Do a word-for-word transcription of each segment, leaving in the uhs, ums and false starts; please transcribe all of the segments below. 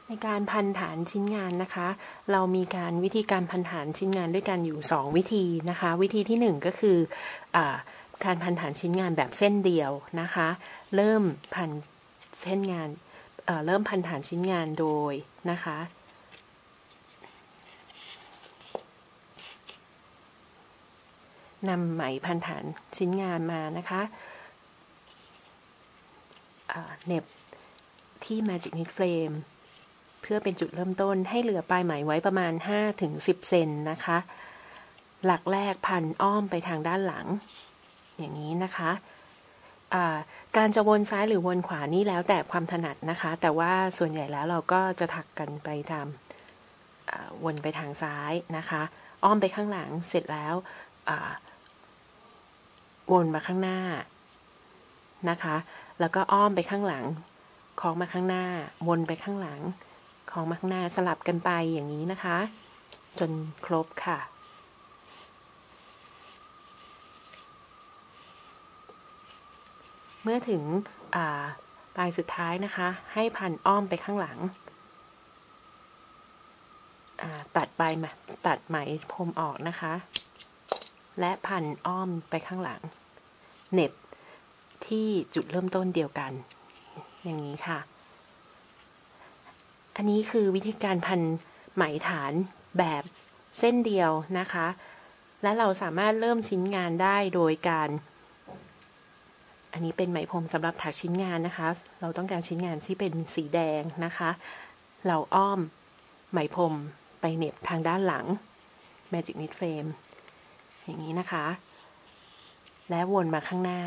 ในการพันฐานชิ้นงานนะคะเรามีการวิธีการพันฐานชิ้นงานด้วยกันอยู่สองวิธีนะคะวิธีที่หนึ่งก็คืออการพันฐานชิ้นงานแบบเส้นเดียวนะคะเริ่มพันเส้นงานเเริ่มพันฐานชิ้นงานโดยนะคะนำไหมพันฐานชิ้นงานมานะคะเน็บที่ Magic Knit Frame เพื่อเป็นจุดเริ่มต้นให้เหลือปลายไหมไว้ประมาณ ห้าถึงสิบ เซนนะคะหลักแรกพันอ้อมไปทางด้านหลังอย่างนี้นะคะการจะวนซ้ายหรือวนขวานี่แล้วแต่ความถนัดนะคะแต่ว่าส่วนใหญ่แล้วเราก็จะถักกันไปตามวนไปทางซ้ายนะคะอ้อมไปข้างหลังเสร็จแล้ววนมาข้างหน้านะคะแล้วก็อ้อมไปข้างหลังคล้องมาข้างหน้าวนไปข้างหลังคล้องมาข้างหน้าสลับกันไปอย่างนี้นะคะจนครบค่ะเมื่อถึงปลายสุดท้ายนะคะให้พันอ้อมไปข้างหลังตัดใบมาตัดไหมพรมออกนะคะและพันอ้อมไปข้างหลังเน็บที่จุดเริ่มต้นเดียวกันอย่างนี้ค่ะอันนี้คือวิธีการพันไหมฐานแบบเส้นเดียวนะคะและเราสามารถเริ่มชิ้นงานได้โดยการอันนี้เป็นไหมพรมสำหรับถักชิ้นงานนะคะเราต้องการชิ้นงานที่เป็นสีแดงนะคะเราอ้อมไหมพรมไปเหน็บทางด้านหลัง Magic Knit Frame อย่างนี้นะคะและวนมาข้างหน้า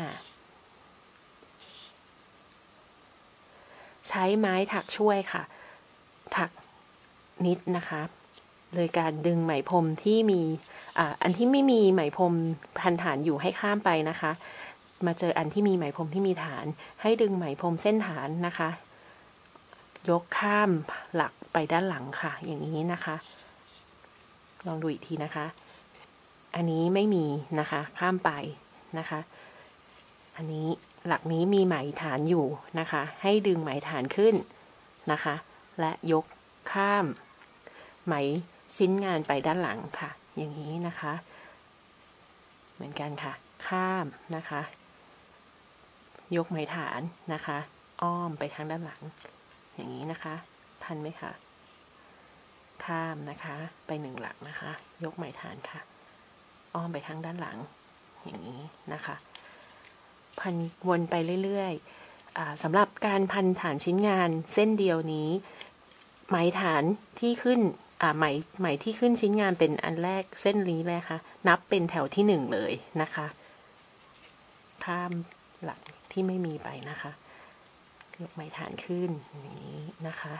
ใช้ไม้ถักช่วยค่ะถักนิดนะคะโดยการดึงไหมพรมที่มีอ่าอันที่ไม่มีไหมพรมพันฐานอยู่ให้ข้ามไปนะคะมาเจออันที่มีไหมพรมที่มีฐานให้ดึงไหมพรมเส้นฐานนะคะยกข้ามหลักไปด้านหลังค่ะอย่างนี้นะคะลองดูอีกทีนะคะอันนี้ไม่มีนะคะข้ามไปนะคะอันนี้หลักนี้มีไหมฐานอยู่นะคะให้ดึงไหมฐานขึ้นนะคะและยกข้ามไหมชิ้นงานไปด้านหลังค่ะอย่างนี้นะคะเหมือนกันค่ะข้ามนะคะยกไหมฐานนะคะอ้อมไปทางด้านหลังอย่างนี้นะคะทันไหมคะข้ามนะคะไปหนึ่งหลักนะคะยกไหมฐานค่ะอ้อมไปทางด้านหลังอย่างนี้นะคะพันวนไปเรื่อยๆสำหรับการพันฐานชิ้นงานเส้นเดียวนี้ไหมฐานที่ขึ้นไหมไหมที่ขึ้นชิ้นงานเป็นอันแรกเส้นนี้เลยค่ะนับเป็นแถวที่หนึ่งเลยนะคะข้ามหลักที่ไม่มีไปนะคะยกไหมฐานขึ้นอย่างนี้นะคะ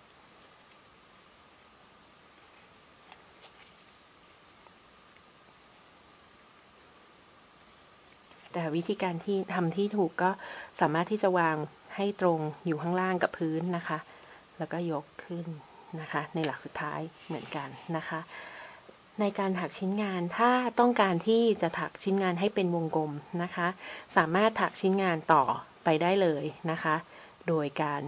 แต่วิธีการที่ทำที่ถูกก็สามารถที่จะวางให้ตรงอยู่ข้างล่างกับพื้นนะคะแล้วก็ยกขึ้นนะคะในหลักสุดท้ายเหมือนกันนะคะในการถักชิ้นงานถ้าต้องการที่จะถักชิ้นงานให้เป็นวงกลมนะคะสามารถถักชิ้นงานต่อไปได้เลยนะคะโดยการ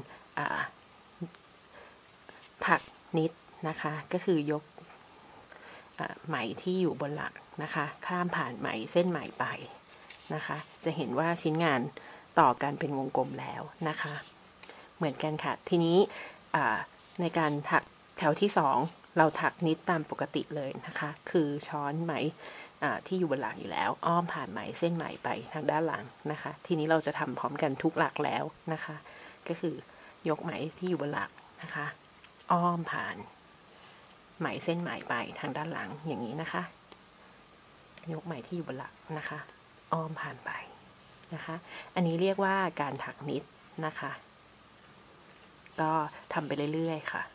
ถักนิดนะคะก็คือยกไหมที่อยู่บนหลักนะคะข้ามผ่านไหมเส้นไหมไปนะคะจะเห็นว่าชิ้นงานต่อกันเป็นวงกลมแล้วนะคะเหมือนกันค่ะทีนี้ในการถักแถวที่สองเราถักนิดตามปกติเลยนะคะคือช้อนไหมที่อยู่บนหลังอยู่แล้วอ้อมผ่านไหมเส้นไหมไปทางด้านหลังนะคะทีนี้เราจะทำพร้อมกันทุกหลักแล้วนะคะก็คือยกไหมที่อยู่บนหลักนะคะอ้อมผ่านไหมเส้นไหมไปทางด้านหลังอย่างนี้นะคะยกไหมที่อยู่บนหลักนะคะอ้อมผ่านไปนะคะอันนี้เรียกว่าการถักนิดนะคะก็ทำไปเรื่อยๆค่ะ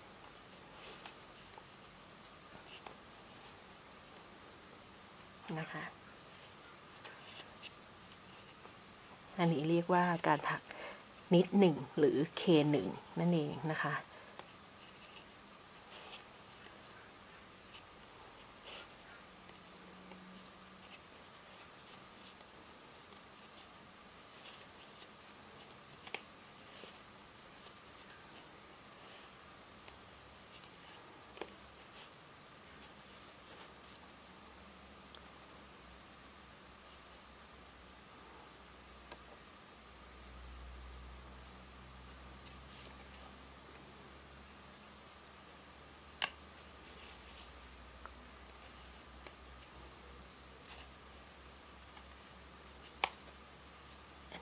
นะคะอันนี้เรียกว่าการถักนิดหนึ่งหรือ เค หนึ่ง นั่นเองนะคะ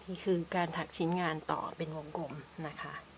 นี่คือการถักชิ้นงานต่อเป็นวงกลมนะคะ